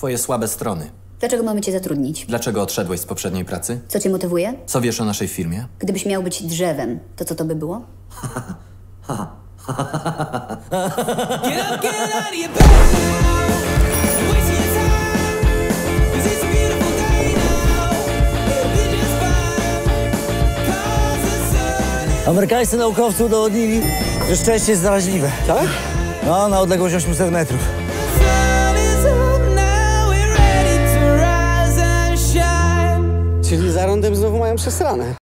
Twoje słabe strony. Dlaczego mamy cię zatrudnić? Dlaczego odszedłeś z poprzedniej pracy? Co cię motywuje? Co wiesz o naszej firmie? Gdybyś miał być drzewem, to co to by było? Amerykańscy naukowcy udowodnili, że szczęście jest zaraźliwe. Tak? No, na odległość 800 metrów. Czyli za rondem znowu mają przesrane.